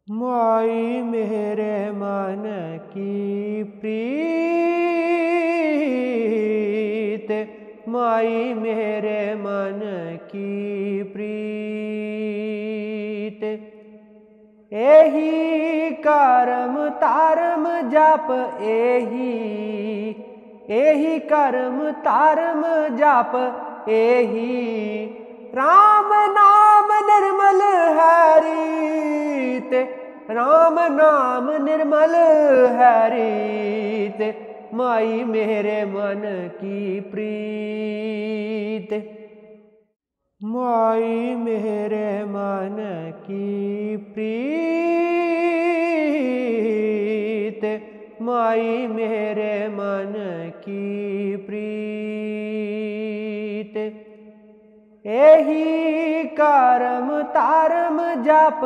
माई मेरे मन की प्रीत, माई मेरे मन की प्रीत। एही करम तारम जप एही करम तारम जप एही राम नाम निर्मल हरित, राम नाम निर्मल हरित। माई मेरे मन की प्रीत, माई मेरे मन की प्रीत, माई मेरे मन की प्रीत। एही करम तारम जप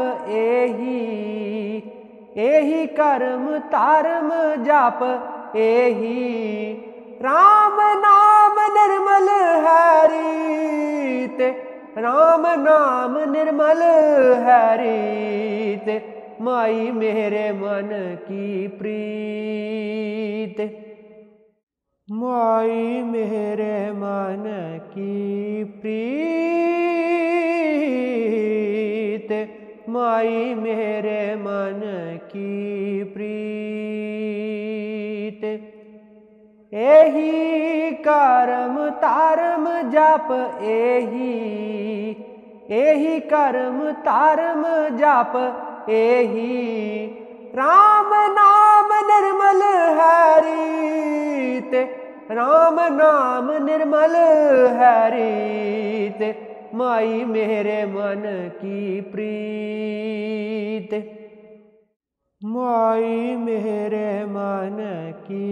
एही करम तारम जप एही राम नाम निर्मल हरित, राम नाम निर्मल हरित। माई मेरे मन की प्रीत, माई मेरे मन की प्रीत, माई मेरे मन की प्रीत। एही करम तारम जप एही करम तारम जप एही राम नाम निर्मल हरित, राम नाम निर्मल हरित। माई मेरे मन की प्रीत, माई मेरे मन की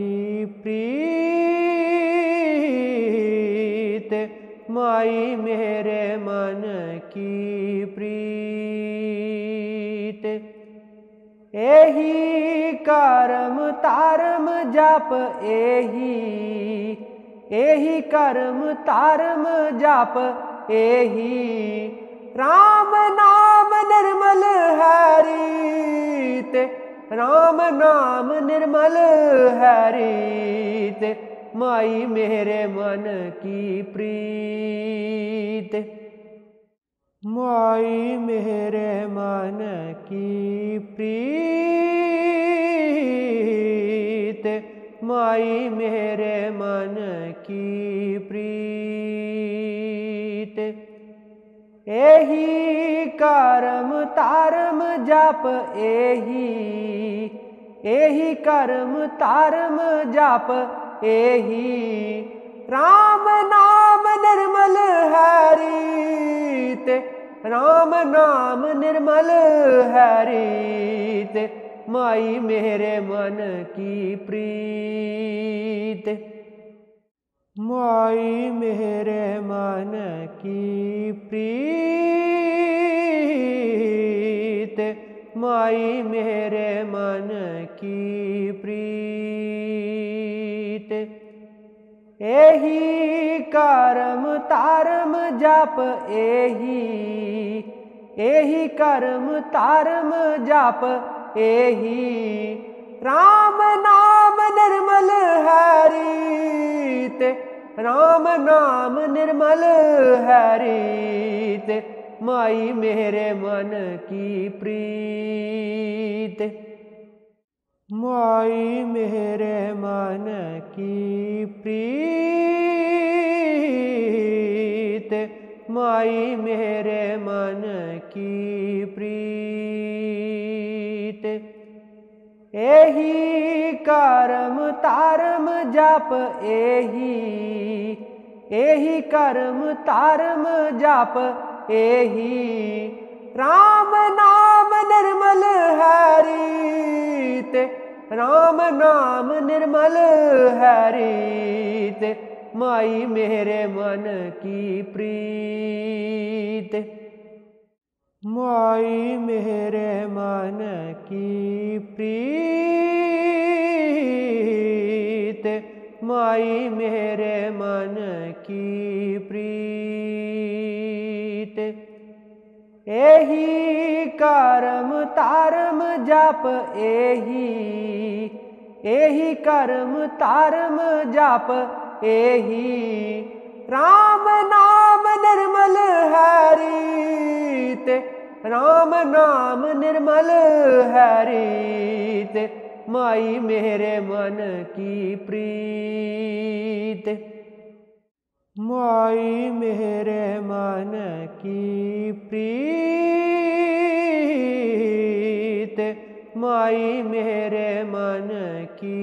प्रीत, माई मेरे मन की प्रीत। एही करम तारम जप एही करम तारम जप एही राम नाम निर्मल हरित, राम नाम निर्मल हरित। माई मेरे मन की प्रीत, माई मेरे मन की प्रीत, माई मेरे मन की प्रीत। एही करम तारम जप एही करम तारम जप एही राम नाम निर्मल हरित, राम नाम निर्मल हरित। माई मेरे मन की प्रीत, माई मेरे मन की प्रीत, माई मेरे मन की प्रीत। एही करम तारम जप एही करम तारम जप एही राम नाम निर्मल हरित, राम नाम निर्मल हरित। माई मेरे मन की प्रीत, माई मेरे मन की प्रीत, माई मेरे मन की प्रीत। एही करम तारम जप एही करम तारम जप एही राम नाम निर्मल हरित, राम नाम निर्मल हरित। माई मेरे मन की प्रीत, माई मेरे मन की प्रीत, माई मेरे मन की प्रीत। एही करम तारम जाप एही, एही कर्म तारम जाप एही। राम नाम निर्मल है रीत, राम नाम निर्मल है रीत, माई मेरे मन की प्रीत। माई मेरे मन की प्रीत, माई मेरे मन की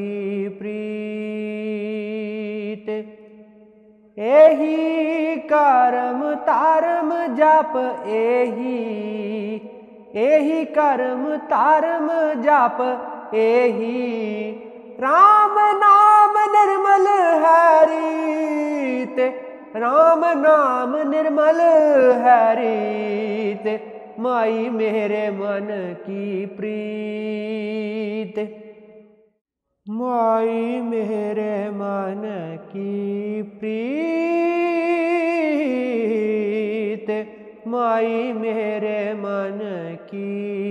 प्रीत। एही कर्म तारम जाप एही, एही कर्म तारम जाप एही। राम नाम निर्मल है रीत, राम नाम निर्मल है रीत, माई मेरे मन की प्रीत। माई मेरे मन की प्रीत, माई मेरे मन की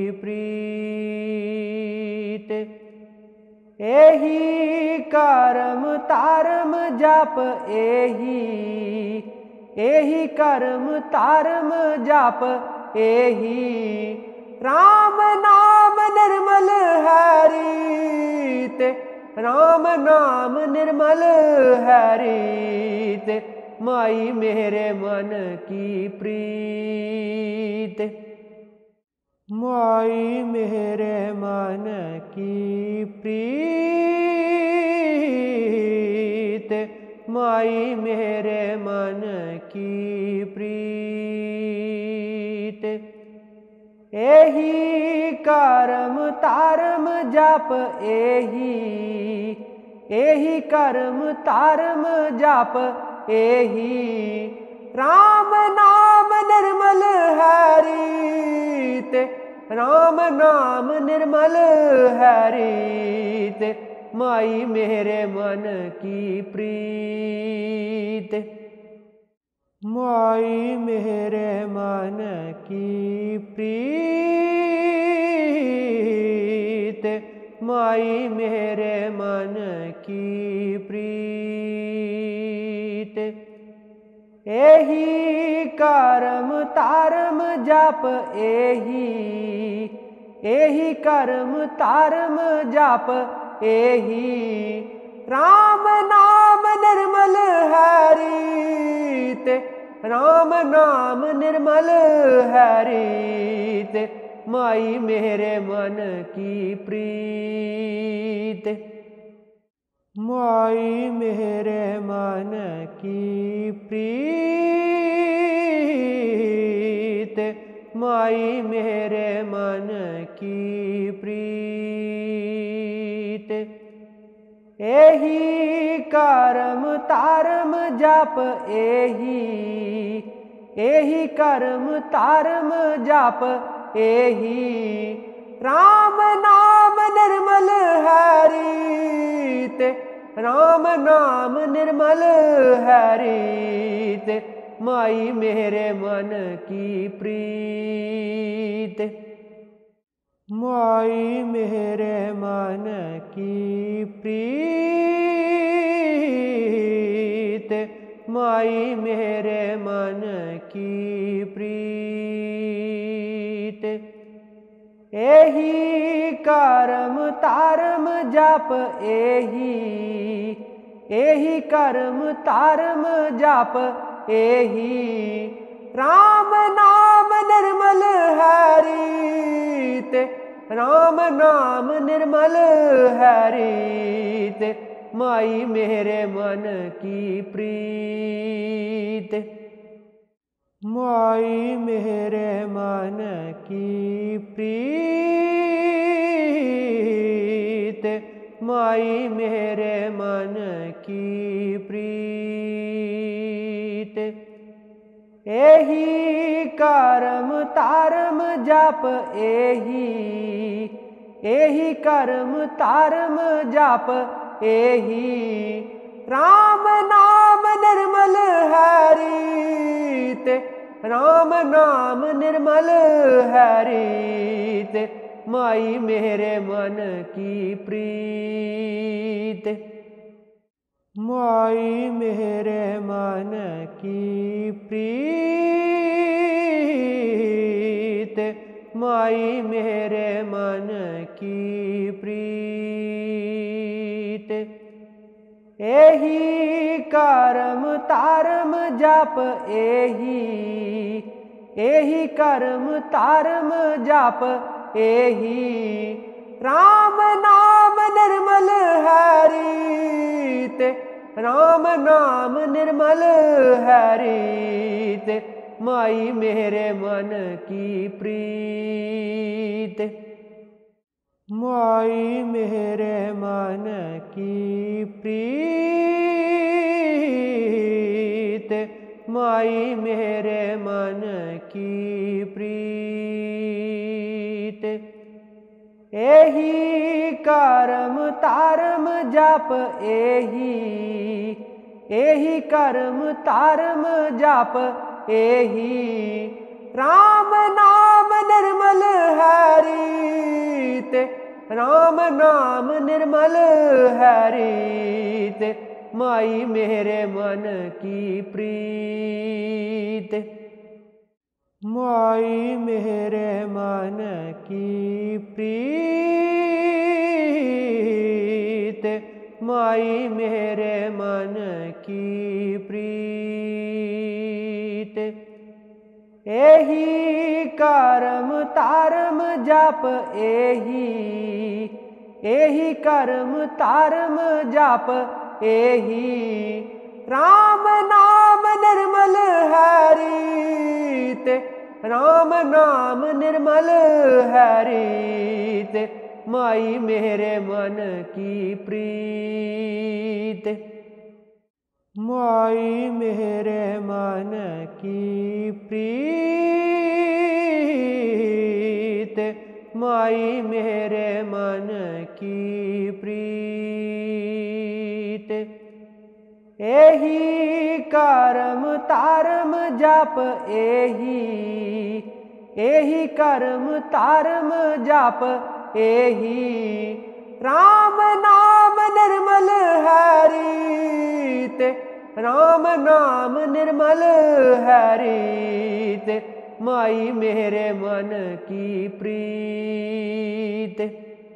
प्रीत। एही कर्म तारम जाप एही, एही कर्म तारम जाप एही। राम नाम निर्मल है रीत, राम नाम निर्मल है रीत, माई मेरे मन की प्रीत। माई मेरे मन की प्रीत, माई मेरे मन की प्रीत। एही कर्म तारम जाप एही, एही कर्म तारम जाप एही। राम नाम निर्मल है रीत, राम नाम निर्मल है रीत, माई मेरे मन की प्रीत। माई मेरे मन की प्रीत, माई मेरे मन की प्रीत। एही कर्म तारम जाप एही, एही कर्म तारम जाप एही। राम नाम निर्मल है रीत, राम नाम निर्मल है रीत, माई मेरे मन की प्रीत। माई मेरे मन की प्रीत, माई मेरे मन की प्रीत। एही कर्म तारम जाप एही, एही कर्म तारम जाप एही। राम नाम निर्मल है रीत, राम नाम निर्मल है रीत, माई मेरे मन की प्रीत। माई मेरे मन की प्रीत, माई मेरे मन की प्रीत। एही कर्म तारम जाप एही, एही कर्म तारम जाप एही। राम नाम निर्मल है रीत, राम नाम निर्मल है रीत, माई मेरे मन की प्रीत। माई मेरे मन की प्रीत, माई मेरे मन की प्रीत। एही कर्म तारम जाप एही, एही कर्म तारम जाप एही। राम नाम निर्मल है रीत, राम नाम निर्मल है रीत, माई मेरे मन की प्रीत। माई मेरे मन की प्रीत, माई मेरे मन की प्रीत। एही करम तारम जाप एही करम तारम जाप एही राम नाम निर्मल हरित, राम नाम निर्मल हरित। माई मेरे मन की प्रीत, माई मेरे मन की प्रीत, माई मेरे मन की प्रीत। एही करम तारम जाप एही करम तारम जाप एही राम नाम निर्मल हरित, राम नाम निर्मल हरित। माई मेरे मन की प्रीत, माई मेरे मन की प्रीत, माई मेरे मन की प्रीत। एही करम तारम जाप एही करम तारम जाप एही राम नाम निर्मल हरित, राम नाम निर्मल हरित। माई मेरे मन की प्रीत, माई मेरे मन की प्रीत, माई मेरे मन की प्रीत। एही करम तारम जाप एही करम तारम जाप एही राम नाम निर्मल हरित, राम नाम निर्मल हरित। माई मेरे मन की प्रीत,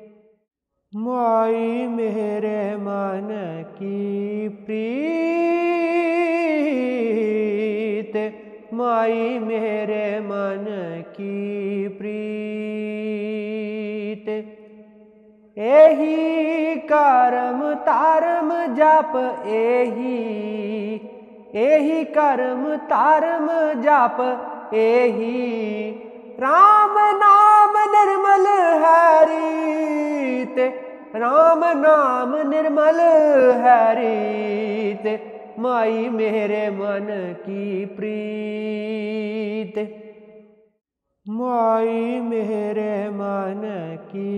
माई मेरे मन की प्रीत, माई मेरे मन की प्रीत। एही करम तारम जाप एही करम तारम जाप एही राम नाम निर्मल हरित, राम नाम निर्मल हरित। माई मेरे मन की प्रीत, माई मेरे मन की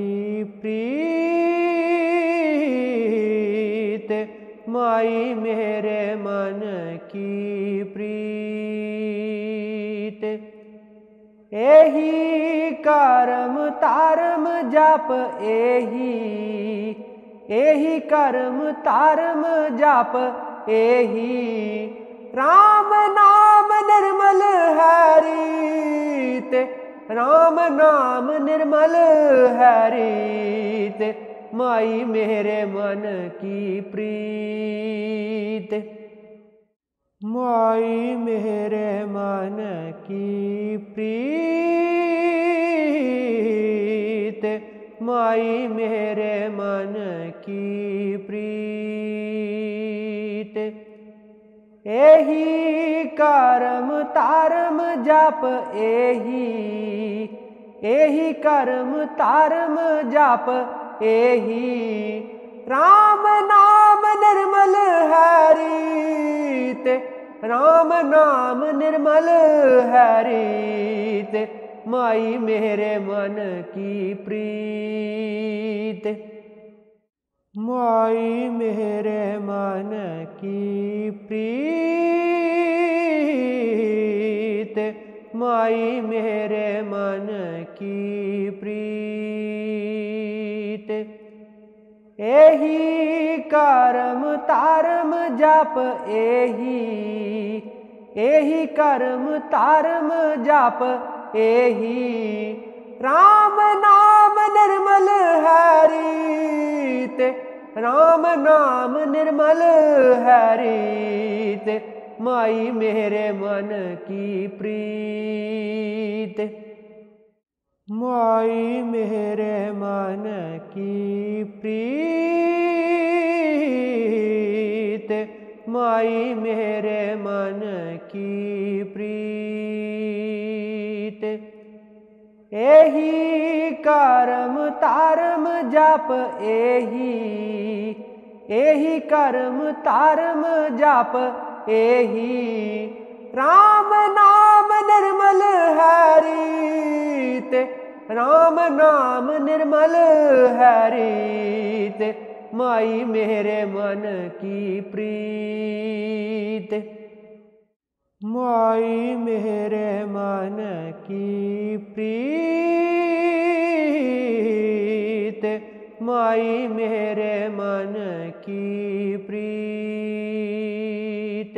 प्रीत, माई मेरे मन की प्रीत। एही करम तारम जाप एही करम तारम जाप एही राम नाम निर्मल हरित, राम नाम निर्मल हरित। माई मेरे मन की प्रीत, माई मेरे मन की प्रीत, माई मेरे मन की प्रीत। एही करम तारम जाप एही करम तारम जाप एही राम नाम निर्मल हरित, राम नाम निर्मल हरित। माई मेरे मन की प्रीत, माई मेरे मन की प्रीत, माई मेरे मन की प्रीत। एही करम तारम जाप एही करम तारम जाप एही राम नाम निर्मल है रीत राम नाम निर्मल है रीत माई मेरे मन की प्रीत माई मेरे मन की प्रीत माई मेरे मन की प्रीत एही करम तारम जाप एही करम तारम जाप एही राम नाम निर्मल है रीत राम नाम निर्मल है रीत माई मेरे मन की प्रीत माई मेरे मन की प्रीत माई मेरे मन की प्रीत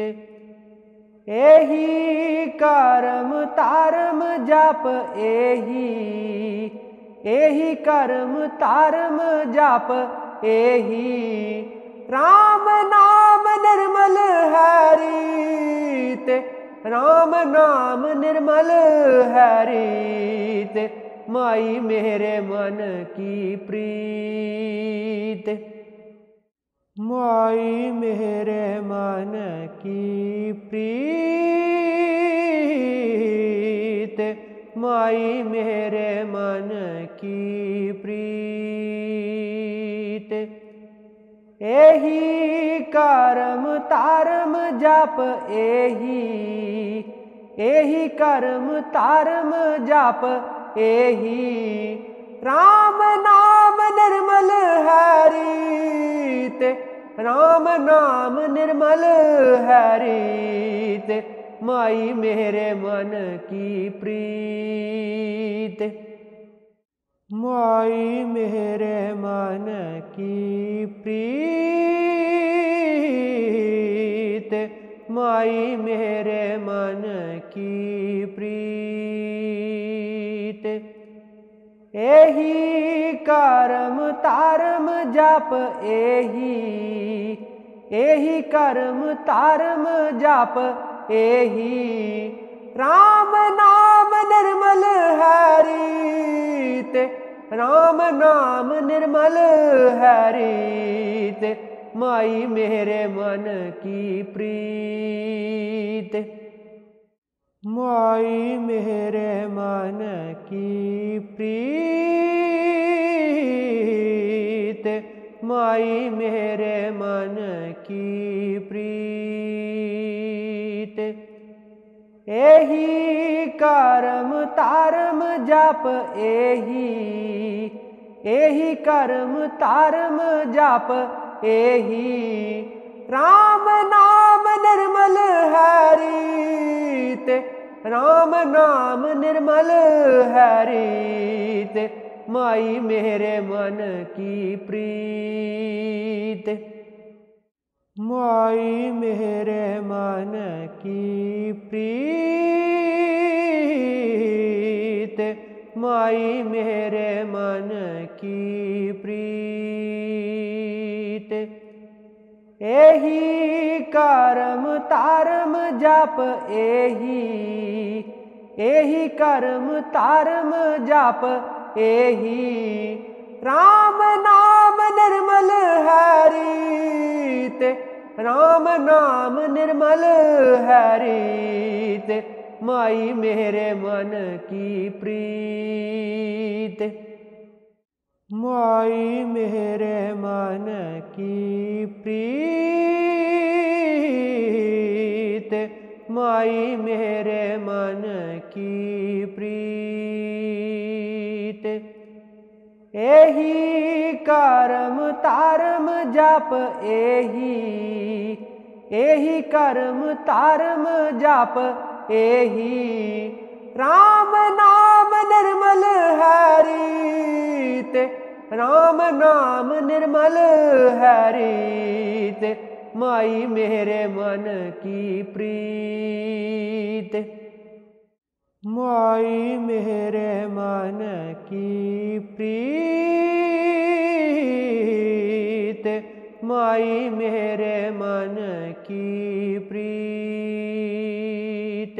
एही करम तारम जाप एही करम तारम जाप एही राम नाम निर्मल है रीत राम नाम निर्मल है रीत माई मेरे मन की प्रीत माई मेरे मन की प्रीत माई मेरे मन की प्रीत एही करम तारम जाप एही करम तारम जाप एही राम नाम निर्मल है रीत राम नाम निर्मल है रीत माई मेरे मन की प्रीत माई मेरे मन की प्रीत माई मेरे मन की प्रीत एही करम तारम जाप एही करम तारम जाप एही राम नाम निर्मल है रीत राम नाम निर्मल है रीत माई मेरे मन की प्रीत माई मेरे मन की प्रीत माई मेरे मन की प्रीत एही करम तारम जाप एही करम तारम जाप एही राम नाम निर्मल है रीत राम नाम निर्मल है रीत माई मेरे मन की प्रीत माई मेरे मन की प्रीत माई मेरे मन की प्रीत एही करम तारम जाप एही करम तारम जाप एही राम नाम निर्मल है रीत राम नाम निर्मल है रीत माई मेरे मन की प्रीत माई मेरे मन की प्रीत माई मेरे मन की प्रीत एही करम तारम जाप एही करम तारम जाप एही राम नाम निर्मल है रीत राम नाम निर्मल है रीत, माई मेरे मन की प्रीत। माई मेरे मन की प्रीत, माई मेरे मन की प्रीत।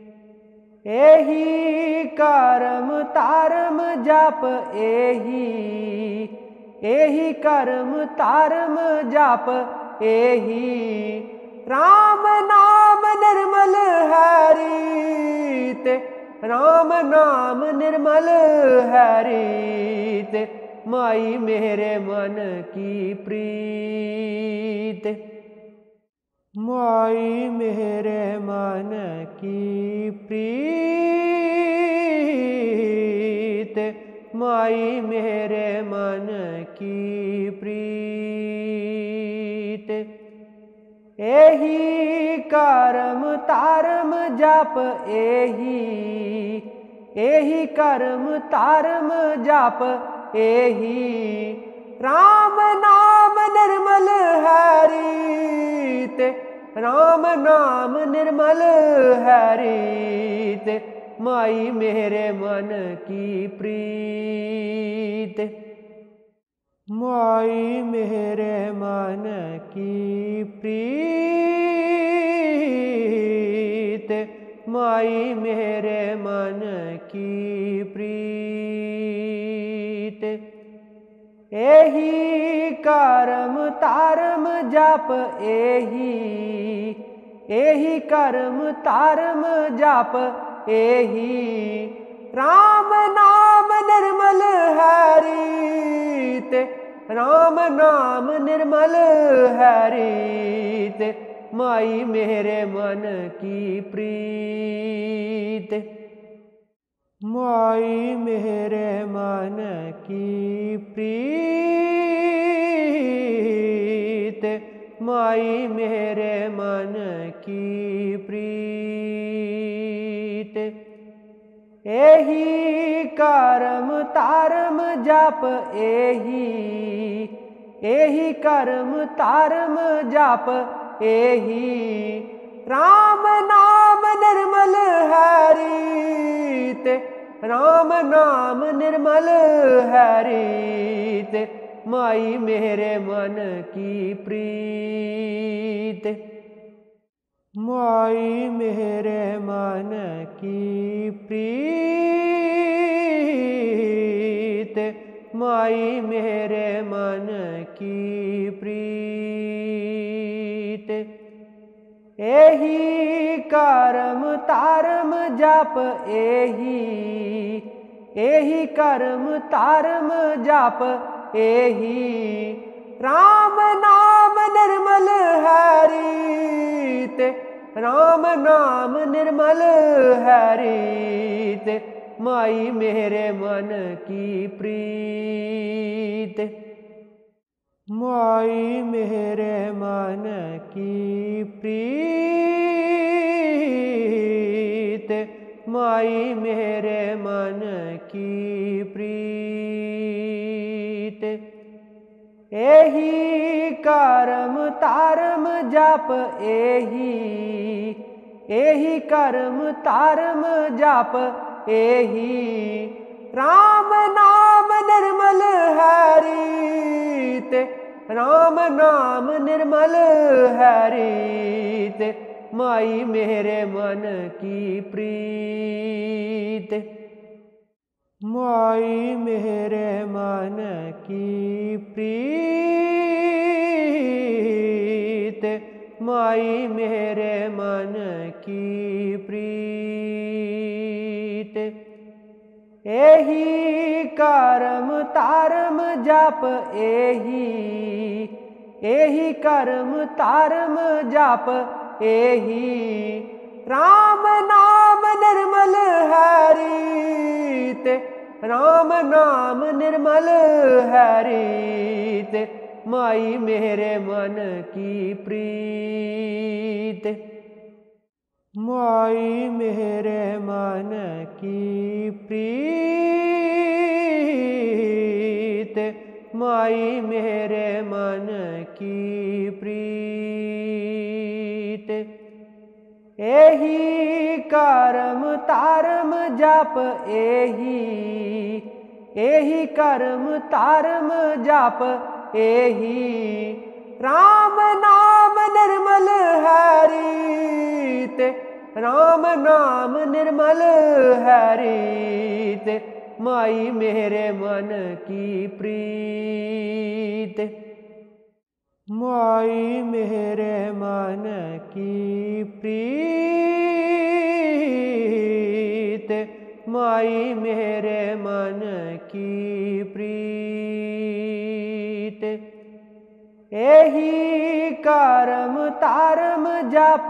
एही करम तारम जाप एही करम तारम जाप एही, राम नाम निर्मल है रीत, राम नाम निर्मल है रीत, माई मेरे मन की प्रीत। माई मेरे मन की प्रीत, माई मेरे मन की प्रीत। एही करम तारम जाप एही करम तारम जाप एही, राम नाम निर्मल है रीत, राम नाम निर्मल है रीत, माई मेरे मन की प्रीत। माई मेरे मन की प्रीत, माई मेरे मन की प्रीत। एही करम तारम जाप एही करम तारम जाप एही, राम नाम निर्मल है रीत, राम नाम निर्मल है रीत, माई मेरे मन की प्रीत। माई मेरे मन की प्रीत, माई मेरे मन की प्रीत। एही करम तारम जाप एही करम तारम जाप एही, राम नाम निर्मल है रीत, राम नाम निर्मल है रीत, माई मेरे मन की प्रीत। माई मेरे मन की प्रीत, माई मेरे मन की प्रीत। एही करम तारम जाप एही करम तारम जाप एही, राम नाम निर्मल है रीत, राम नाम निर्मल है रीत, माई मेरे मन की प्रीत। माई मेरे मन की प्रीत, माई मेरे मन की प्रीत। एही करम तारम जाप एही करम तारम जाप एही, राम नाम निर्मल है रीत, राम नाम निर्मल है रीत, माई मेरे मन की प्रीत। माई मेरे मन की प्रीत, माई मेरे मन की प्रीत। एही करम तारम जाप एही करम तारम जाप एही, राम नाम निर्मल है रीत, राम नाम निर्मल है रीत, माई मेरे मन की प्रीत। माई मेरे मन की प्रीत, माई मेरे मन की प्रीत। एही करम तारम जाप एही करम तारम जाप एही राम नाम निर्मल है रीत। राम नाम निर्मल है रीत। माई मेरे मन की प्रीत। माई मेरे मन की प्रीत। माई मेरे मन की प्रीत। एही करम तारम जाप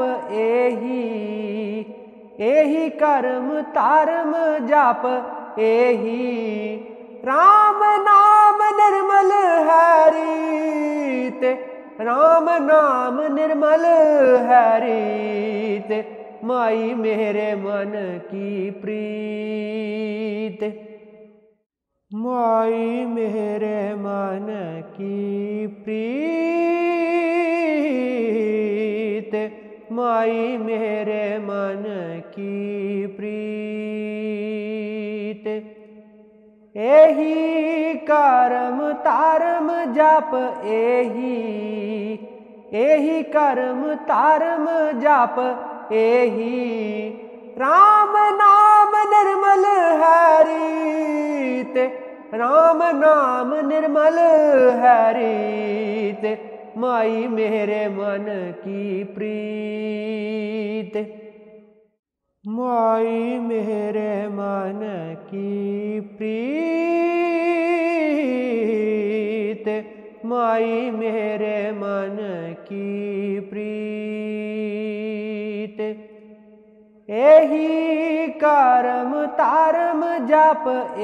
एही करम तारम जाप एही राम नाम निर्मल है रीत। राम नाम निर्मल है रीत। माई मेरे मन की प्रीत। माई मेरे मन की प्रीत। माई मेरे मन की प्रीत। एही करम तारम जाप एही करम तारम जाप एही राम नाम निर्मल है रीत। राम नाम निर्मल है रीत। माई मेरे मन की प्रीत। माई मेरे मन की प्रीत। माई मेरे मन की प्रीत। एही करम तारम जाप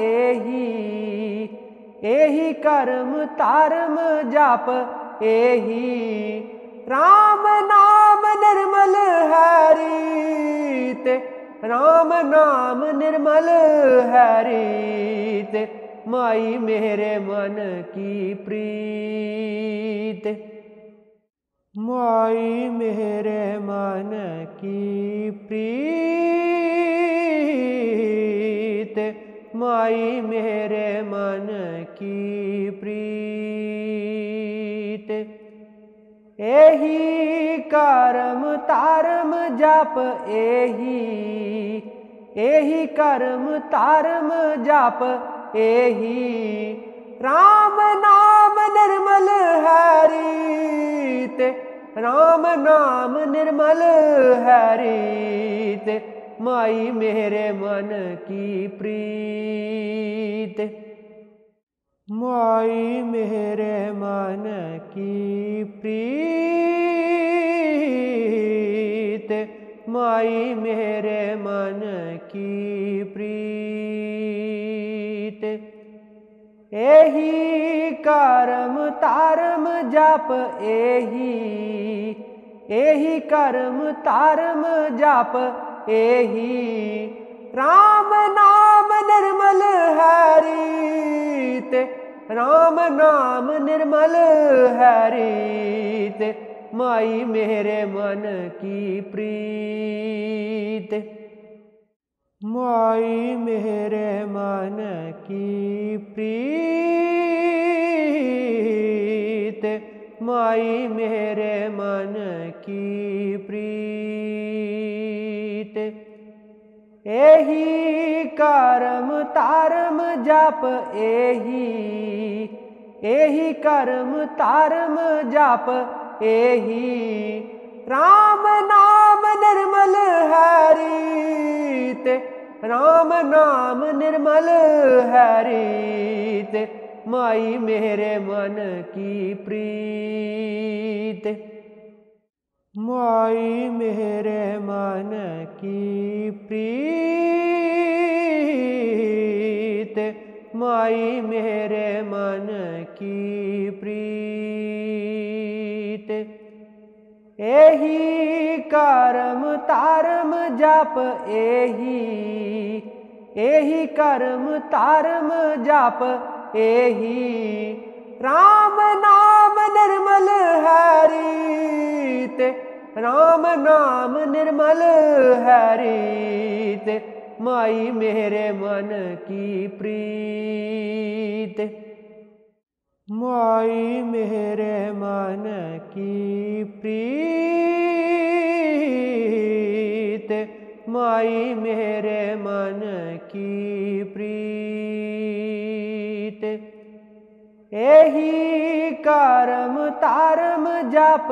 एही करम तारम जाप एही राम नाम निर्मल है रीत। राम नाम निर्मल है रीत। माई मेरे मन की प्रीत। माई मेरे मन की प्रीत। माई मेरे मन की प्रीत। एही करम तारम जाप एही करम तारम जाप एही राम नाम निर्मल है रीत। राम नाम निर्मल है रीत। माई मेरे मन की प्रीत। माई मेरे मन की प्रीत। माई मेरे मन की प्रीत। एही करम तारम जाप एही करम तारम जाप एही राम नाम निर्मल है रीत। राम नाम निर्मल है रीत। माई मेरे मन की प्रीत। माई मेरे मन की प्रीत। माई मेरे मन की प्रीत। एही करम तारम जाप एही करम तारम जाप एही राम नाम निर्मल है रीत। राम नाम निर्मल है रीत। माई मेरे मन की प्रीत। माई मेरे मन की प्रीत। माई मेरे मन की प्रीत। एही करम तारम जाप एही करम तारम जाप एही राम नाम निर्मल है रीत, राम नाम निर्मल है रीत, माई मेरे मन की प्रीत, माई मेरे मन की प्रीत, माई मेरे मन की प्रीत। एही करम तारम जप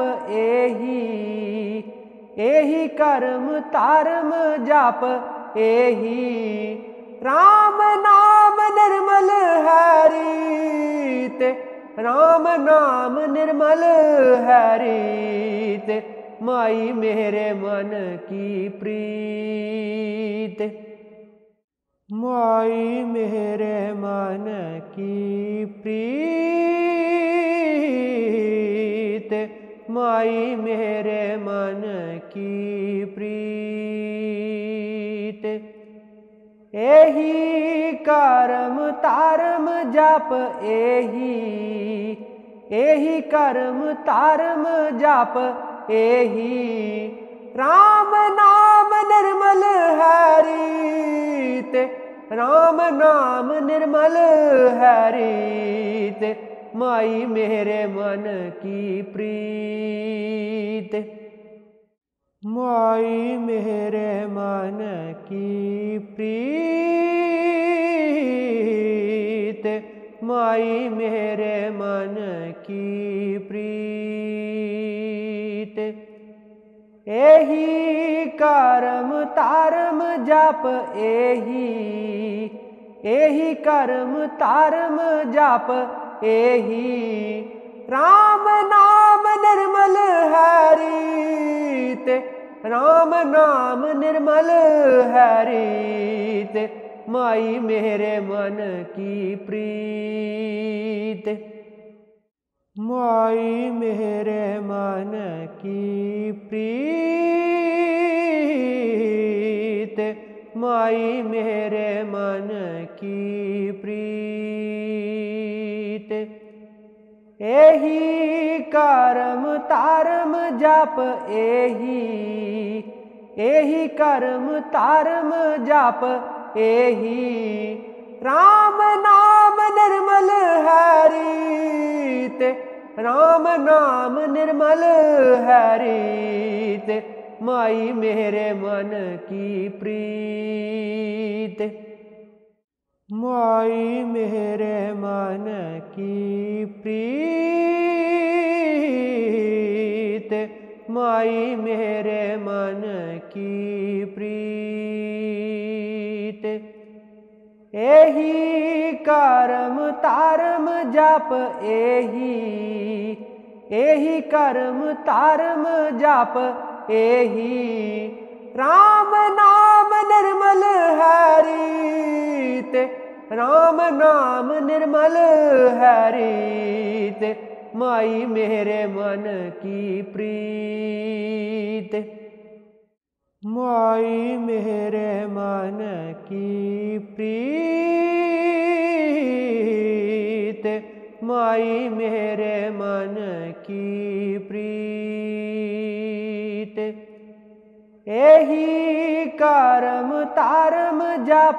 एही करम तारम जप एही, राम नाम निर्मल है रीत, राम नाम निर्मल है रीत, माई मेरे मन की प्रीत, माई मेरे मन की प्रीत, माई मेरे मन की प्रीत। एही करम तारम जप एही करम तारम जप एही, राम नाम निर्मल है रीत, राम नाम निर्मल है रीत, माई मेरे मन की प्रीत, माई मेरे मन की प्रीत, माई मेरे मन की प्रीत। एही करम तारम जप एही करम तारम जप एही, राम नाम निर्मल है रीत, राम नाम निर्मल है रीत, माई मेरे मन की प्रीत, माई मेरे मन की प्रीत, माई मेरे मन की प्रीत। एही करम तारम जप एही करम तारम जप एही, राम नाम निर्मल है रीत, राम नाम निर्मल है रीत, माई मेरे मन की प्रीत, माई मेरे मन की प्रीत, माई मेरे मन की प्रीत। एही करम तारम जप एही करम तारम जप एही, राम नाम निर्मल है रीत, राम नाम निर्मल है रीत, माई मेरे मन की प्रीत, माई मेरे मन की प्रीत, माई मेरे मन की प्रीत। एही करम तारम जप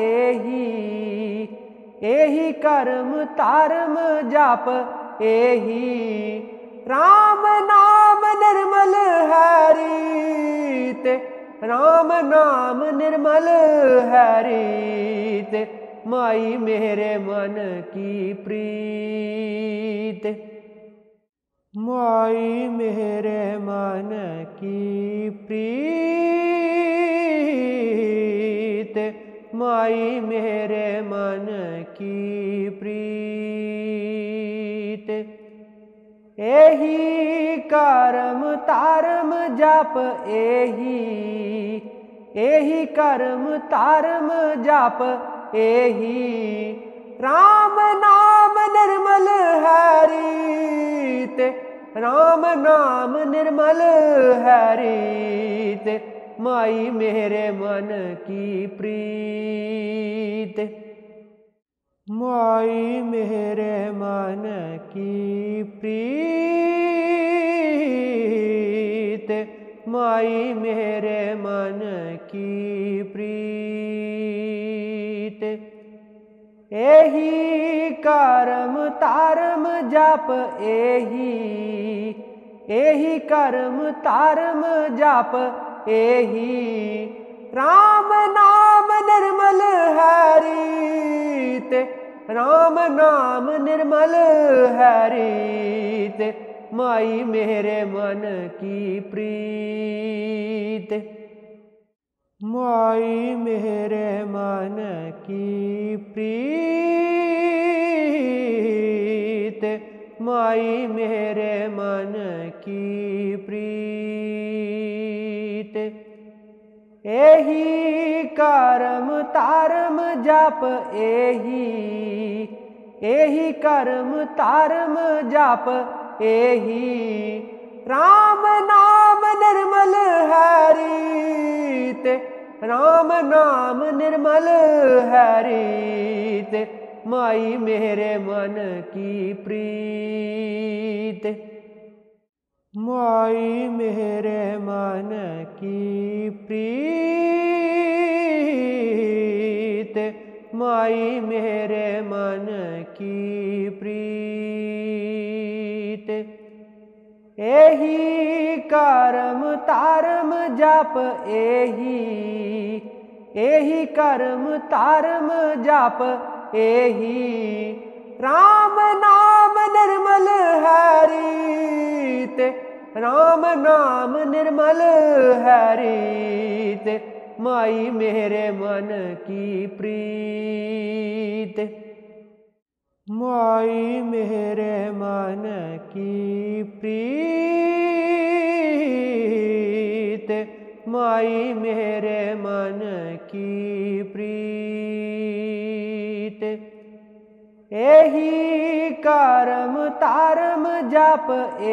एही करम तारम जप एही, राम नाम निर्मल है रीत, राम नाम निर्मल है रीत, माई मेरे मन की प्रीत, माई मेरे मन की प्रीत, माई मेरे मन की प्रीत। एही करम तारम जप एही करम तारम जप एही, राम नाम निर्मल है रीत, राम नाम निर्मल है रीत, माई मेरे मन की प्रीत, माई मेरे मन की प्रीत, माई मेरे मन की प्रीत। एही करम तारम जाप, एही करम तारम जाप, एही राम नाम निर्मल है रीत, राम नाम निर्मल है रीत। माई मेरे मन की प्रीत, माई मेरे मन की प्रीत, माई मेरे मन की प्रीत। एही करम तारम जाप, एही करम तारम जाप, एही राम नाम निर्मल है रीत, राम नाम निर्मल है रीत। माई मेरे मन की प्रीत, माई मेरे मन की प्रीत, माई मेरे मन की प्रीत। एही करम तारम जाप, एही करम तारम जाप, एही राम नाम निर्मल है रीत, राम नाम निर्मल है रीत। माई मेरे मन की प्रीत, माई मेरे मन की प्रीत, माई मेरे मन की प्रीत। एही करम तारम जाप,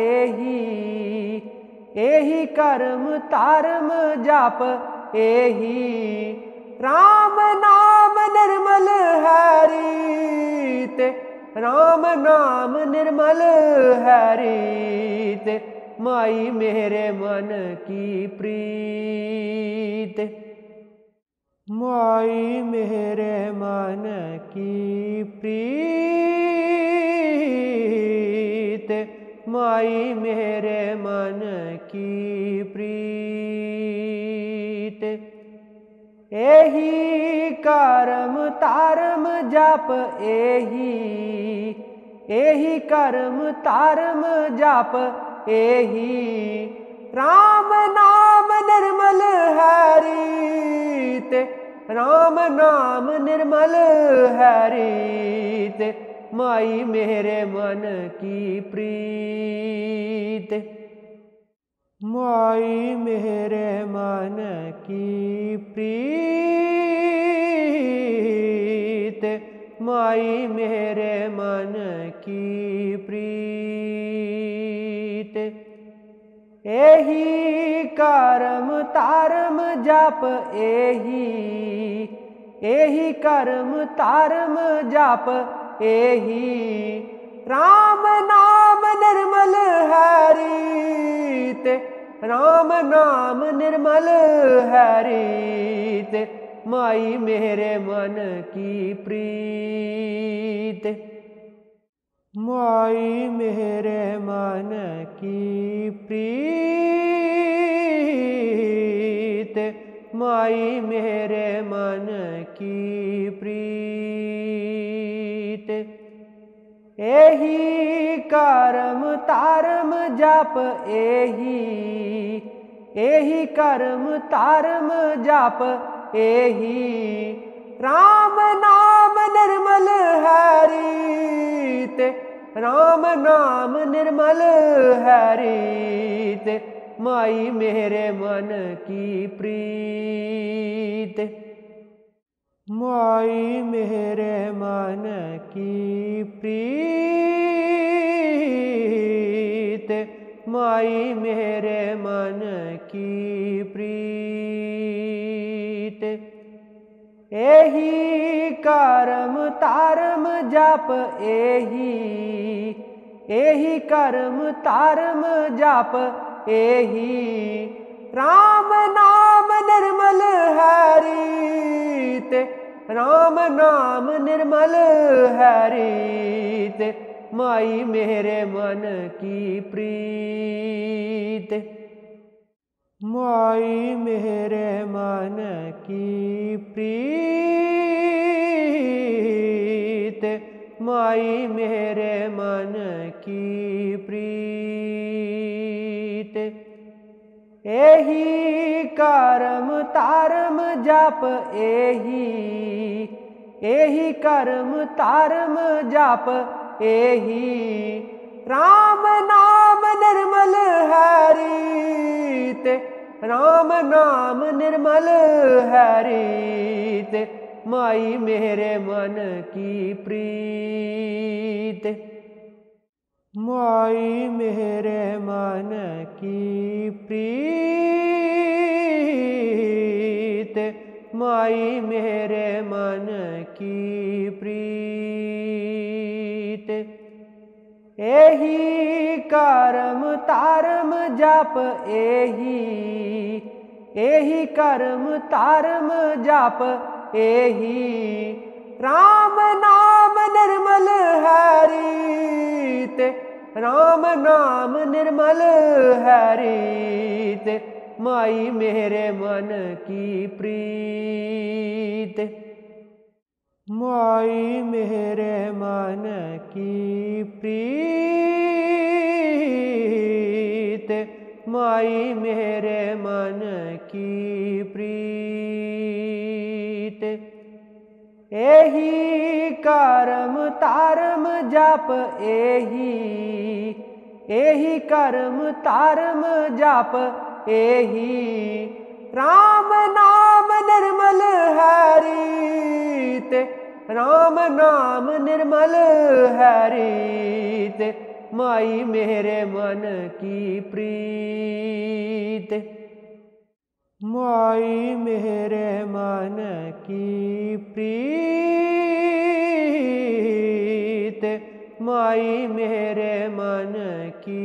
एही करम तारम जाप, एही राम नाम निर्मल है रीत, राम नाम निर्मल है रीत। माई मेरे मन की प्रीत, माई मेरे मन की प्रीत, माई मेरे मन की प्रीत। एही करम तारम जाप, एही करम तारम जाप, एही राम नाम निर्मल है रीत, राम नाम निर्मल है रीत। माई मेरे मन की प्रीत, माई मेरे मन की प्रीत, माई मेरे मन की प्रीत। एही करम तारम जाप, एही करम तारम जाप, एही राम नाम निर्मल है रीत, राम नाम निर्मल है रीत। माई मेरे मन की प्रीत, माई मेरे मन की प्रीत, माई मेरे मन की प्रीत। एही करम तारम जाप, एही करम तारम जाप, एही राम नाम निर्मल है रीत, राम नाम निर्मल है रीत। माई मेरे मन की प्रीत, माई मेरे मन की प्रीत, माई मेरे मन की प्रीत। एही करम तारम जाप एही, एही कर्म तारम जाप एही। राम नाम निर्मल हरित, राम नाम निर्मल हरित, माई मेरे मन की प्रीत, माई मेरे मन की प्रीत, माई मेरे मन की प्रीत। एही कर्म तारम जाप एही, एही कर्म तारम जाप एही। राम नाम निर्मल हरित, राम नाम निर्मल हरित, माई मेरे मन की प्रीत, माई मेरे मन की प्रीत, माई मेरे मन की प्रीत। एही कर्म तारम जाप एही, एही कर्म तारम जाप एही। राम नाम निर्मल हरित, राम नाम निर्मल हरित, माई मेरे मन की प्रीत, माई मेरे मन की प्रीत, माई मेरे मन की प्रीत। एही कर्म तारम जाप एही, एही कर्म तारम जाप एही। राम नाम निर्मल हरित, राम नाम निर्मल हरित, माई मेरे मन की प्रीत, माई मेरे मन की प्रीत, माई मेरे मन की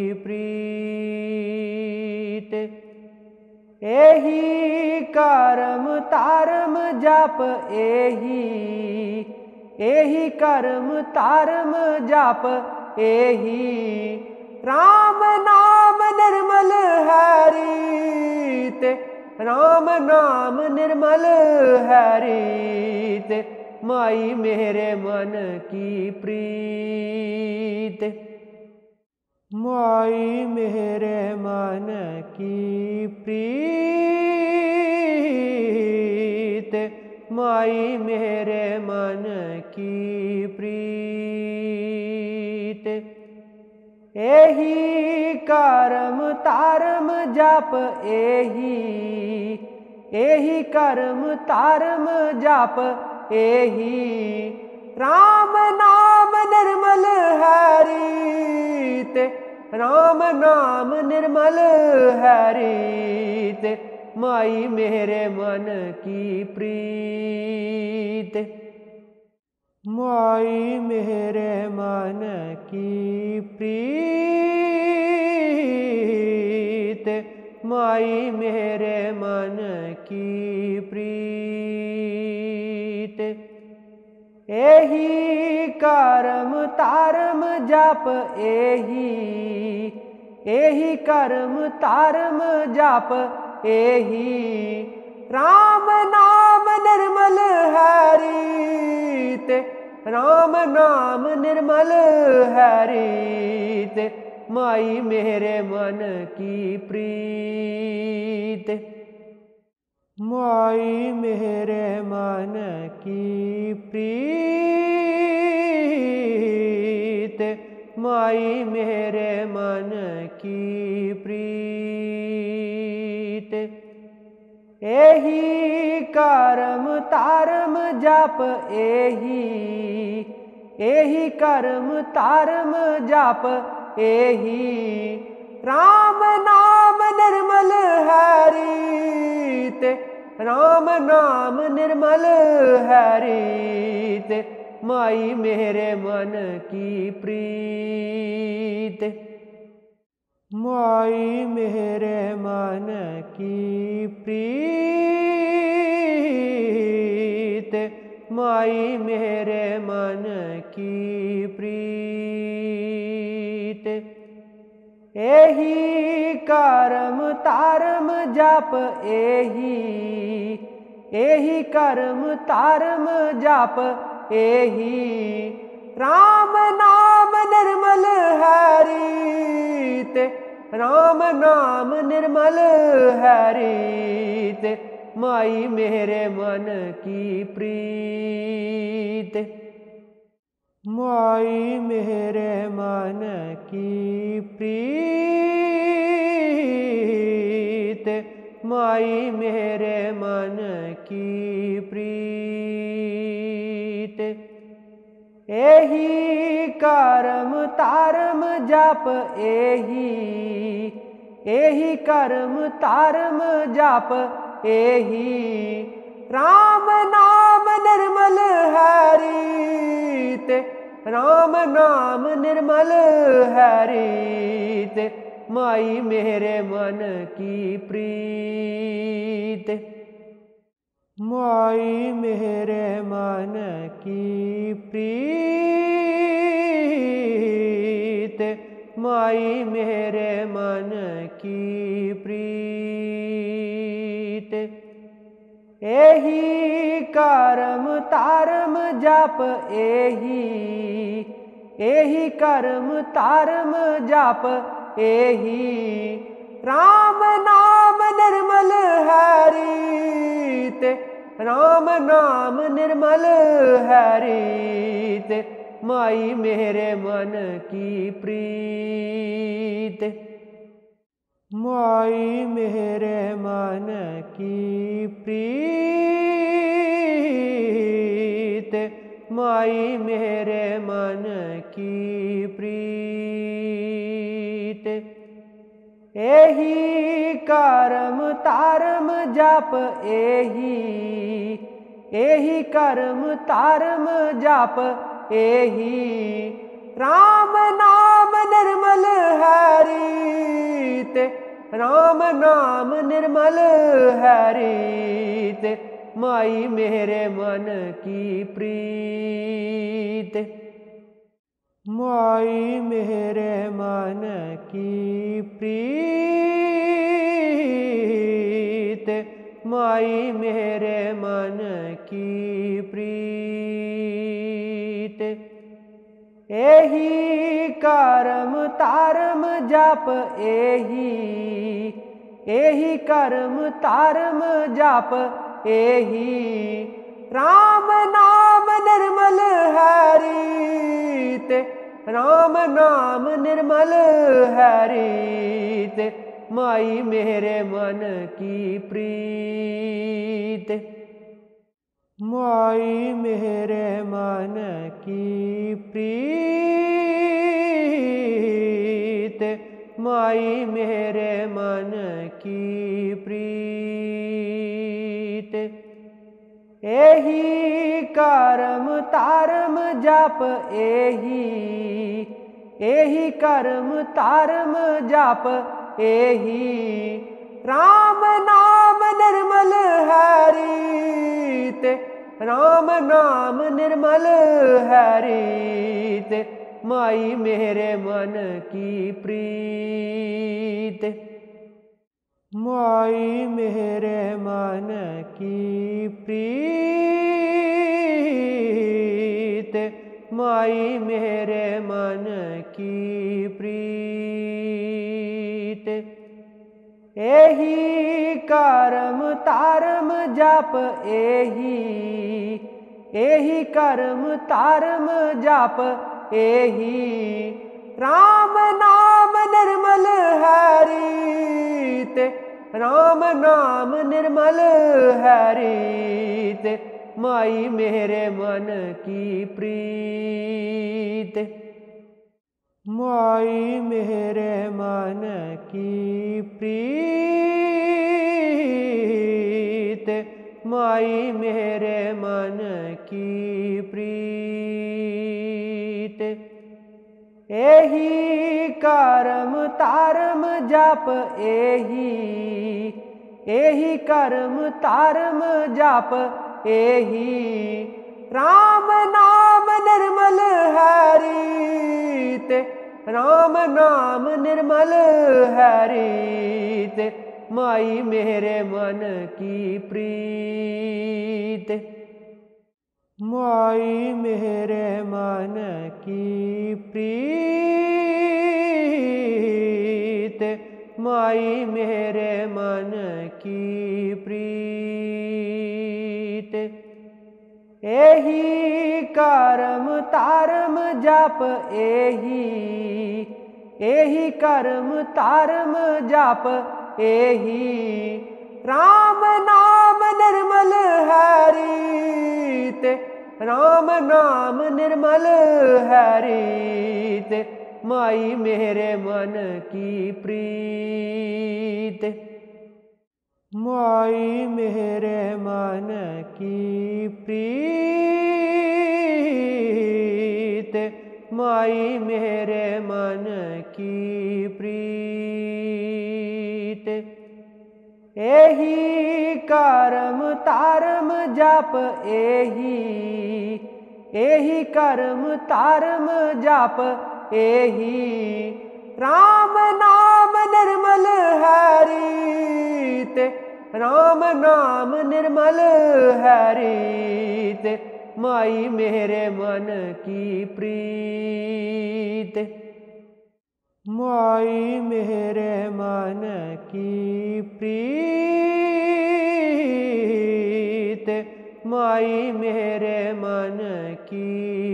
प्रीत। एही कर्म तारम जाप एही, एही कर्म तारम जाप एही। राम नाम निर्मल हरित, राम नाम निर्मल हरित, माई मेरे मन की प्रीत, माई मेरे मन की प्रीत, माई मेरे मन की प्रीत। एही कर्म तारम जाप एही, एही कर्म तारम जाप एही। राम नाम निर्मल हरित, राम नाम निर्मल हरित, माई मेरे मन की प्रीत, माई मेरे मन की प्रीत, माई मेरे मन की प्रीत। एही कर्म तारम जाप एही, एही कर्म तारम जाप एही। राम नाम निर्मल हरित, राम नाम निर्मल हरित, माई मेरे मन की प्रीत, माई मेरे मन की प्रीत, माई मेरे मन की प्रीत। एही कर्म तारम जाप एही, एही कर्म तारम जाप एही। राम नाम निर्मल हरित, राम नाम निर्मल हरित, माई मेरे मन की प्रीत। माई मेरे मन की प्रीत, माई मेरे मन की प्रीत। एही करम तारम जाप एही करम तारम जाप एही राम नाम निर्मल है रीत, राम नाम निर्मल है रीत। माई मेरे मन की प्रीत। माई मेरे मन की प्रीत, माई मेरे मन की प्रीत। एही करम तारम जाप एही करम तारम जाप एही राम नाम निर्मल है रीत, राम नाम निर्मल है रीत। माई मेरे मन की प्रीत। माई मेरे मन की प्रीत, माई मेरे मन की प्रीत। एही करम तारम जाप एही करम तारम जाप एही राम नाम निर्मल है रीत, राम नाम निर्मल है रीत। माई मेरे मन की प्रीत। माई मेरे मन की प्रीत, माई मेरे मन की प्रीत। एही करम तारम जाप एही करम तारम जाप एही राम नाम निर्मल है रीत, राम नाम निर्मल है रीत। माई मेरे मन की प्रीत। माई मेरे मन की प्रीत, माई मेरे मन की प्रीत। एही करम तारम जाप एही करम तारम जाप एही राम नाम निर्मल है रीत, राम नाम निर्मल है रीत। माई मेरे मन की प्रीत। माई मेरे मन की प्रीत, माई मेरे मन की प्रीत। एही करम तारम जाप एही करम तारम जाप एही राम नाम निर्मल है रीत, राम नाम निर्मल है रीत। माई मेरे मन की प्रीत। माई मेरे मन की प्रीत, माई मेरे मन की प्रीत। एही करम तारम जाप एही करम तारम जाप एही राम नाम निर्मल है रीत, राम नाम निर्मल है रीत। माई मेरे मन की प्रीत। माई मेरे मन की प्रीत, माई मेरे मन की प्रीत। एही करम तारम जप एही, एही करम तारम जप एही, राम नाम निर्मल हरित, राम नाम निर्मल हरित, माई मेरे मन की प्रीत, माई मेरे मन की प्रीत, माई मेरे मन की प्रीत। एही करम तारम जप एही, एही करम तारम जप एही, राम नाम निर्मल हरित, राम नाम निर्मल हरित, माई मेरे मन की प्रीत, माई मेरे मन की प्रीत, माई मेरे मन की प्रीत। एही करम तारम जप एही, एही करम तारम जप एही, राम नाम निर्मल हरित, राम नाम निर्मल हरित, माई मेरे मन की प्रीत, माई मेरे मन की प्रीत, माई मेरे मन की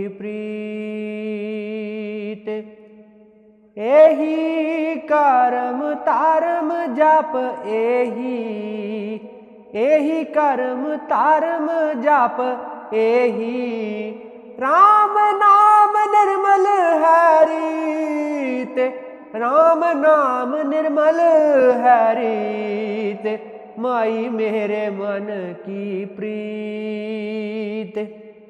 प्रीत। एही करम तारम जप एही, एही करम तारम जप एही, राम नाम निर्मल हरित, राम नाम निर्मल हरित, माई मेरे मन की प्रीत,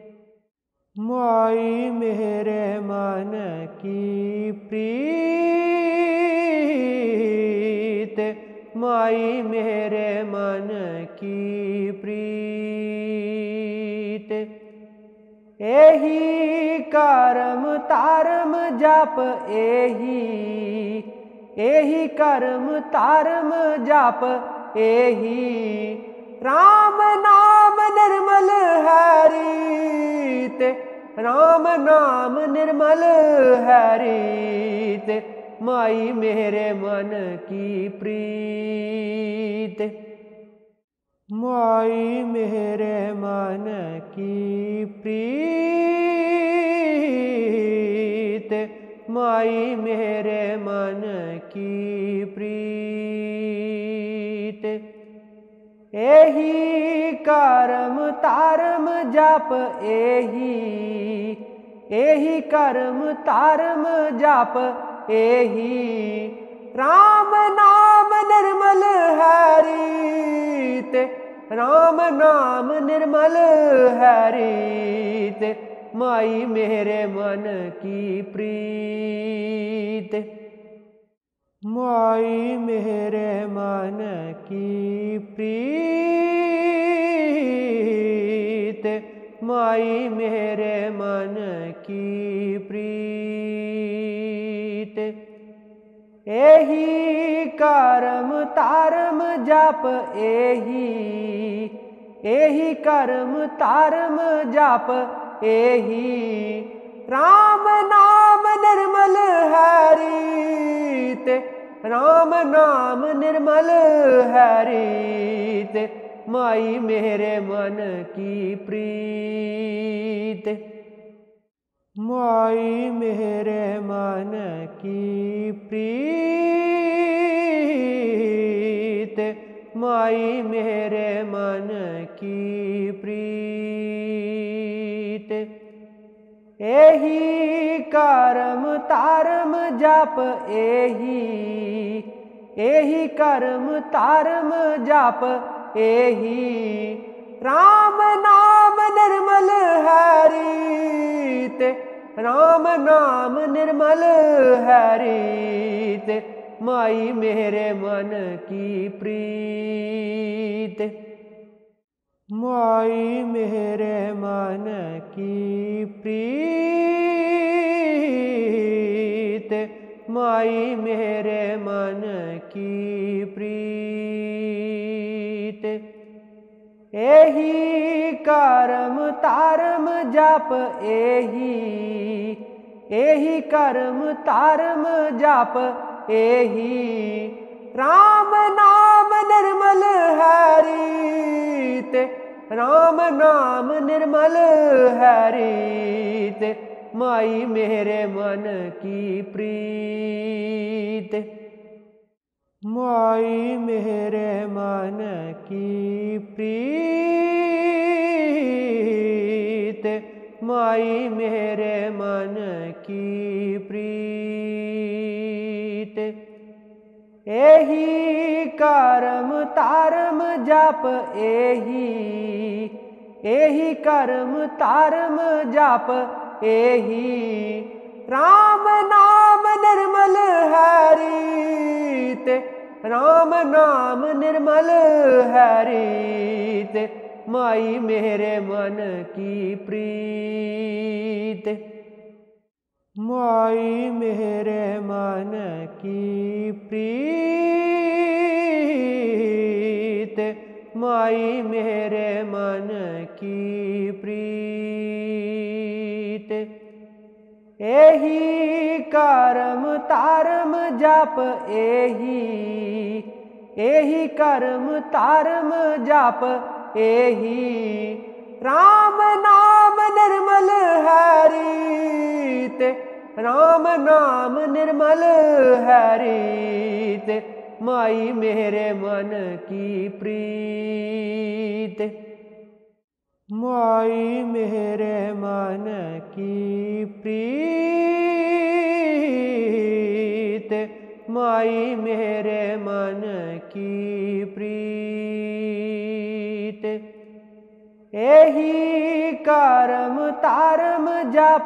माई मेरे मन की प्रीत, माई मेरे मन की प्रीत। एही करम तारम जप एही, एही करम तारम जप एही, राम नाम निर्मल हरित, राम नाम निर्मल हरित, माई मेरे मन की प्रीत, माई मेरे मन की प्रीत, माई मेरे मन की प्रीत। एही करम तारम जप एही, एही करम तारम जप एही, राम नाम निर्मल हरित, राम नाम निर्मल हरित, माई मेरे मन की प्रीत, माई मेरे मन की प्रीत, माई मेरे मन की प्रीत। एही करम तारम जप एही, एही करम तारम जप एही, राम नाम निर्मल हरित, राम नाम निर्मल हरित, माई मेरे मन की प्रीत, माई मेरे मन की प्रीत, माई मेरे मन की प्रीत। एही करम तारम जप एही, एही करम तारम जप एही, राम नाम निर्मल हरित, राम नाम निर्मल है रीत, माई मेरे मन की प्रीत। माई मेरे मन की प्रीत, माई मेरे मन की प्रीत। एही करम तारम जाप एही करम तारम जाप एही, राम नाम निर्मल है रीत, राम नाम निर्मल है रीत, माई मेरे मन की प्रीत। माई मेरे मन की प्रीत, माई मेरे मन की प्रीत। एही करम तारम जाप एही करम तारम जाप एही, राम नाम निर्मल है रीत, राम नाम निर्मल है रीत, माई मेरे मन की प्रीत। माई मेरे मन की प्रीत, माई मेरे मन की प्रीत। एही करम तारम जाप एही करम तारम जाप एही, राम नाम निर्मल है रीत, राम नाम निर्मल है रीत, माई मेरे मन की प्रीत। माई मेरे मन की प्रीत, माई मेरे मन की प्रीत। एही करम तारम जाप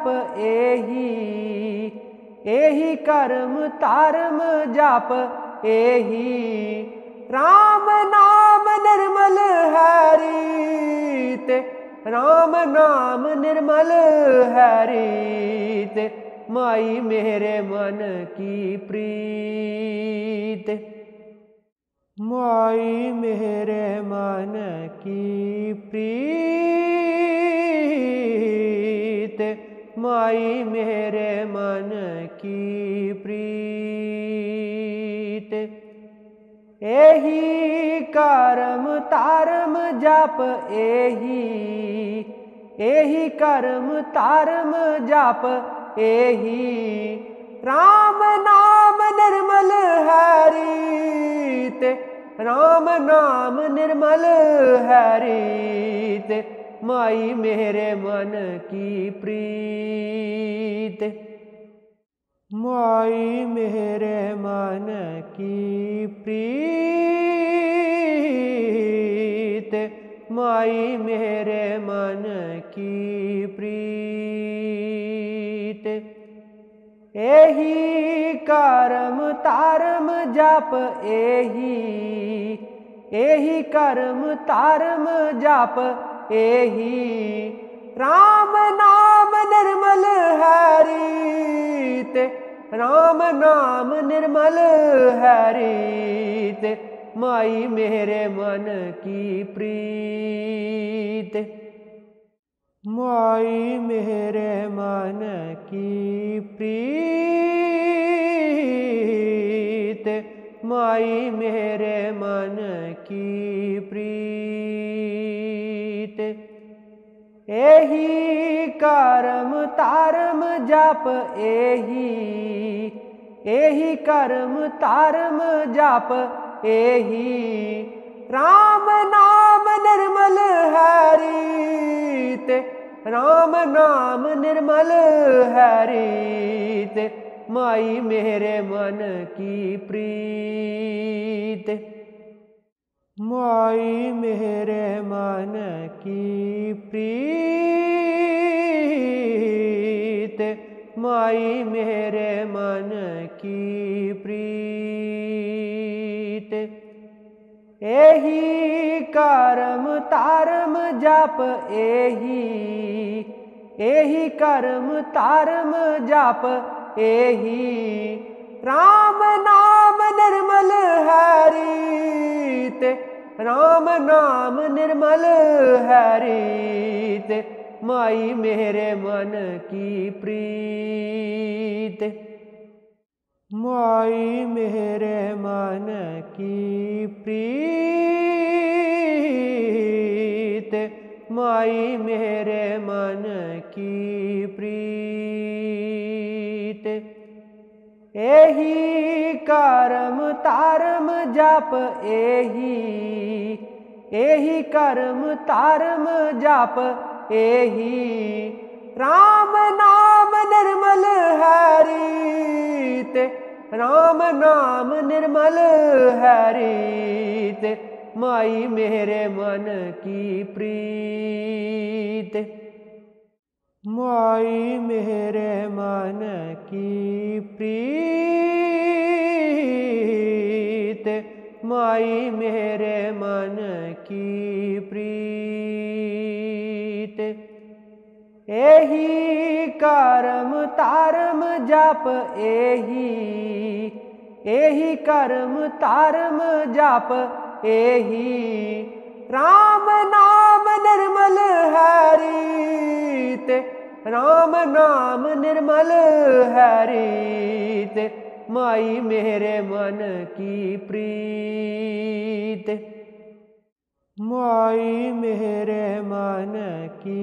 एही करम तारम जाप एही, राम नाम निर्मल है रीत, राम नाम निर्मल है रीत, माई मेरे मन की प्रीत। माई मेरे मन की प्रीत, माई मेरे मन की प्रीत। एही करम तारम जाप एही करम तारम जाप एही, राम नाम निर्मल है रीत, राम नाम निर्मल है रीत, माई मेरे मन की प्रीत। माई मेरे मन की प्रीत, माई मेरे मन की प्रीत। एही करम तारम जाप एही करम तारम जाप एही, राम नाम निर्मल है रीत, राम नाम निर्मल है रीत, माई मेरे मन की प्रीत। माई मेरे मन की प्रीत, माई मेरे मन की प्रीत। एही करम तारम जाप एही करम तारम जाप एही, राम नाम निर्मल है रीत, राम नाम निर्मल है रीत, माई मेरे मन की प्रीत। माई मेरे मन की प्रीत, प्रीत माई मेरे मन की प्रीत। एही करम तारम जाप एही करम तारम जाप एही राम नाम निर्मल हरित राम नाम निर्मल हरित माई मेरे मन की प्रीत माई मेरे मन की प्रीत माई मेरे मन की प्रीत। एही करम तारम जाप एही करम तारम जाप एही राम नाम निर्मल हरित राम नाम निर्मल हरित माई मेरे मन की प्रीत माई मेरे मन की प्रीत माई मेरे मन की प्रीत। एही करम तारम जाप एही करम तारम जाप एही राम नाम निर्मल हरित राम नाम निर्मल हरित माई मेरे मन की प्रीत माई मेरे मन की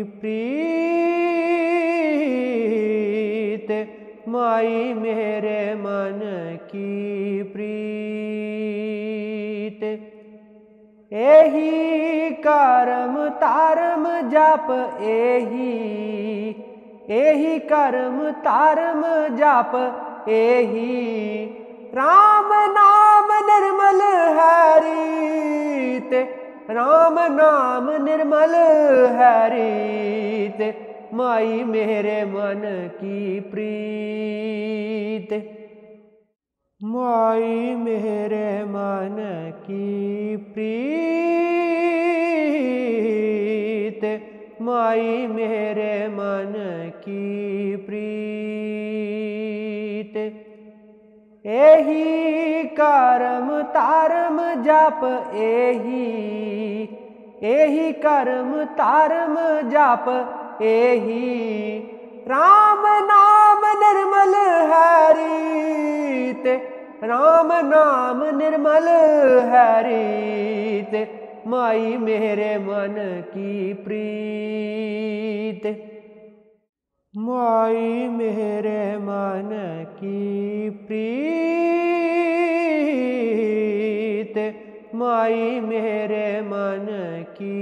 प्रीत माई मेरे मन की प्रीत। एही करम तारम जाप एही करम तारम जाप एही राम नाम निर्मल हरित राम नाम निर्मल हरित माई मेरे मन की प्रीत माई मेरे मन की प्रीत माई मेरे मन की प्रीत। एही करम तारम जाप एही करम तारम जाप एही राम नाम निर्मल हरित राम नाम निर्मल हरित माई मेरे मन की प्रीत माई मेरे मन की प्रीत माई मेरे मन की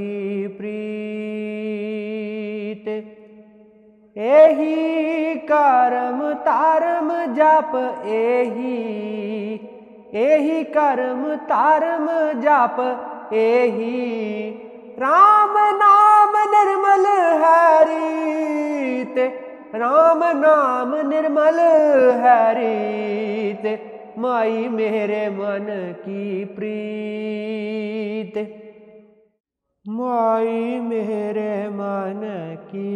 प्रीत। एही करम तारम जाप एही करम तारम जाप एही राम नाम निर्मल हरित राम नाम निर्मल हरित माई मेरे मन की प्रीत माई मेरे मन की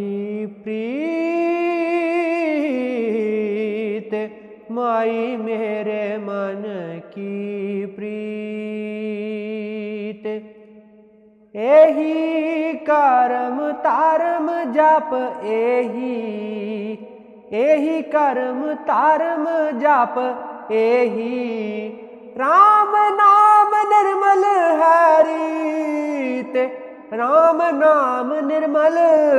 प्रीत माई मेरे मन की प्रीत। एही करम तारम जाप एही करम तारम जाप एही राम नाम निर्मल हरित राम नाम निर्मल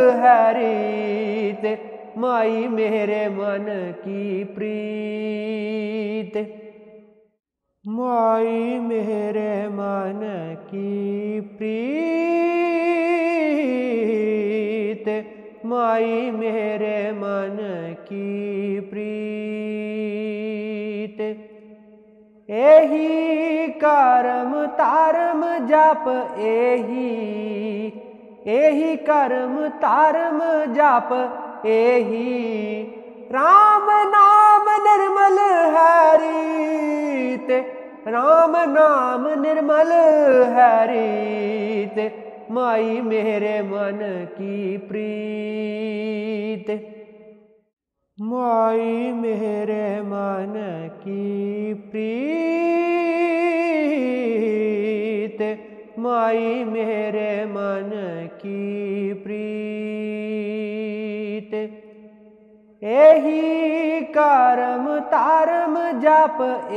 हरित माई मेरे मन की प्रीत माई मेरे मन की प्रीत माई मेरे मन की प्रीत। एही करम तारम जाप एही करम तारम जाप एही राम नाम निर्मल है रीत, राम नाम निर्मल है रीत, माई मेरे मन की प्रीत, माई मेरे मन की प्रीत, माई मेरे मन की प्रीत। एही करम तारम जप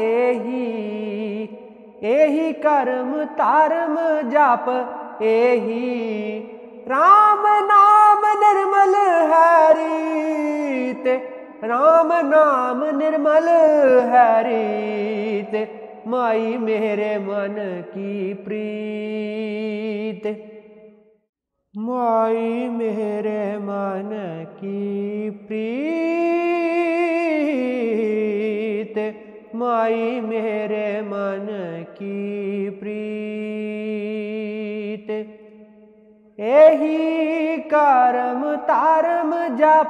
एही करम तारम जप एही राम नाम निर्मल है रीत, राम नाम निर्मल है रीत, माई मेरे मन की प्रीत, माई मेरे मन की प्रीत, माई मेरे मन की प्रीत। एही करम तारम जप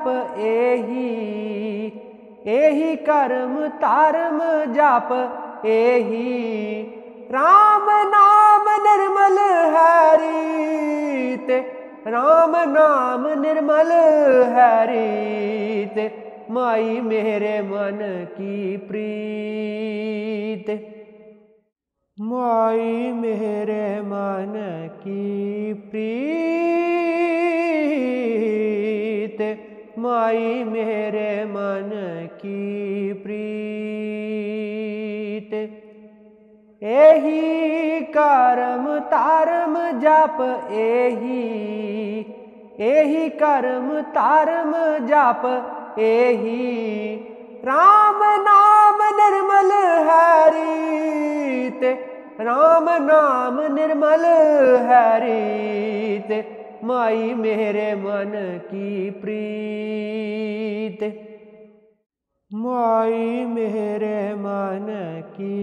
एही करम तारम जप एही राम नाम निर्मल है रीत, राम नाम निर्मल है रीत, माई मेरे मन की प्रीत, माई मेरे मन की प्रीत, माई मेरे मन की प्रीत। एही करम तारम जप एही करम तारम जप एही राम नाम निर्मल है रीत, राम नाम निर्मल है रीत, माई मेरे मन की प्रीत, माई मेरे मन की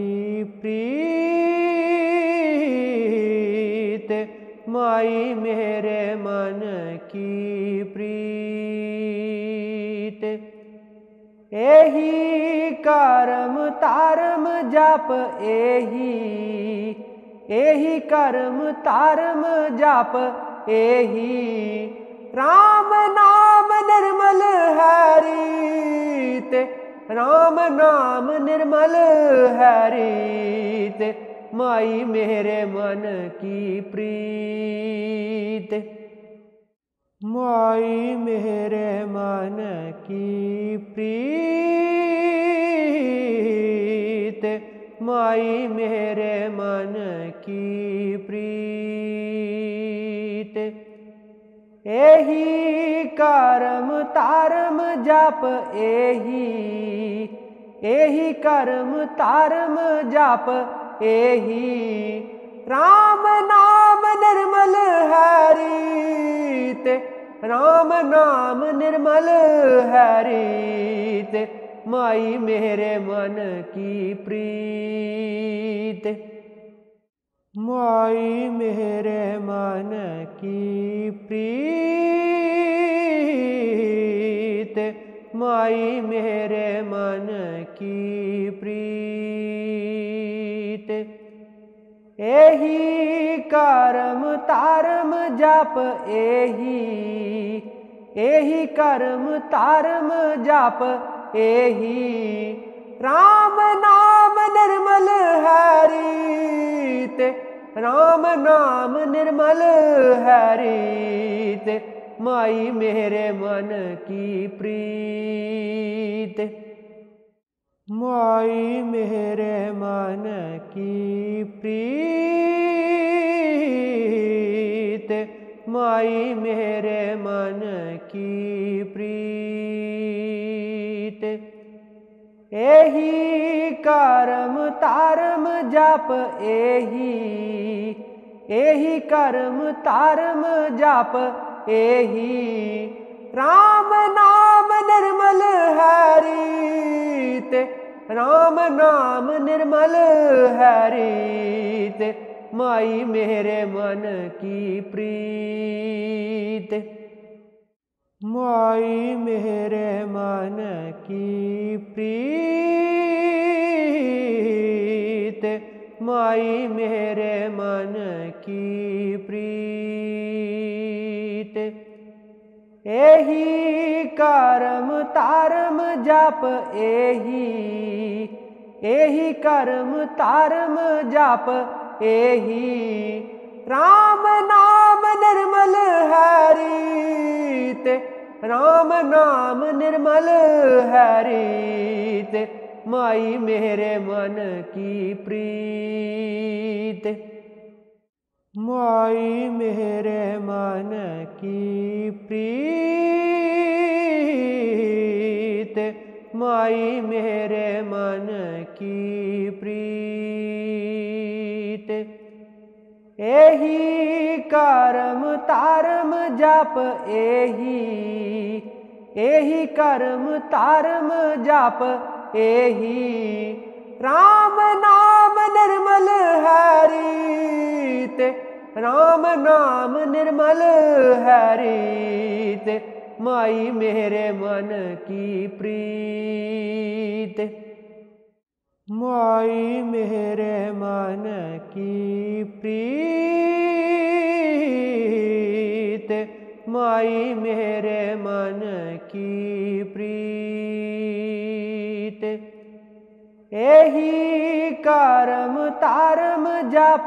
प्रीत, माई मेरे मन की प्रीत। एही करम तारम जप एही करम तारम जप एही राम नाम निर्मल है रीत, राम नाम निर्मल है रीत, माई मेरे मन की प्रीत, माई मेरे मन की प्रीत, माई मेरे मन की प्रीत। एही करम तारम जप एही करम तारम जप एही राम नाम निर्मल है रीत, राम नाम निर्मल है रीत, माई मेरे मन की प्रीत, माई मेरे मन की प्रीत, माई मेरे मन की प्रीत। एही करम तारम जप एही करम तारम जप एही राम नाम निर्मल है रीत, राम नाम निर्मल है रीत, माई मेरे मन की प्रीत, माई मेरे मन की प्रीत, माई मेरे मन की प्रीत। एही करम तारम जप एही करम तारम जप एही राम नाम निर्मल है रीत, राम नाम निर्मल है रीत, माई मेरे मन की प्रीत, माई मेरे मन की प्रीत, माई मेरे मन की प्रीत। एही करम तारम जाप, एही करम तारम जाप, एही राम नाम निर्मल है रीत, राम नाम निर्मल है रीत। माई मेरे मन की प्रीत, माई मेरे मन की प्रीत, माई मेरे मन की प्रीत। एही करम तारम जाप, एही करम तारम जाप, एही राम नाम निर्मल है रीत, राम नाम निर्मल है रीत। माई मेरे मन की प्रीत, माई मेरे मन की प्रीत, माई मेरे मन की प्रीत। एही करम तारम जाप,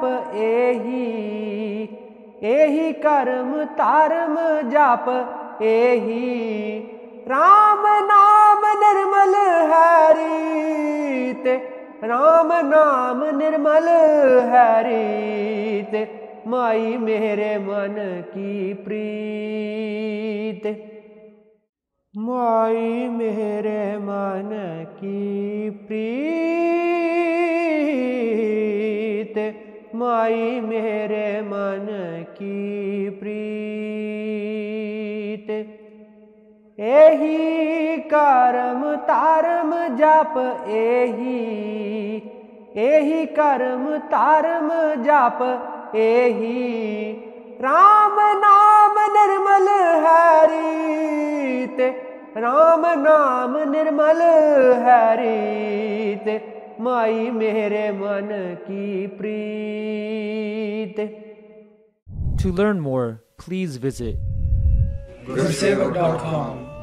एही करम तारम जाप, एही राम नाम निर्मल है रीत, राम नाम निर्मल है रीत। माई मेरे मन की प्रीत, माई मेरे मन की प्रीत, माई मेरे मन की प्रीत। एही करम तारम जाप, एही करम तारम जाप, एही राम नाम निर्मल है रीत, राम नाम निर्मल है रीत। माई मेरे मन की प्रीत। To learn more, please visit gurusevak.com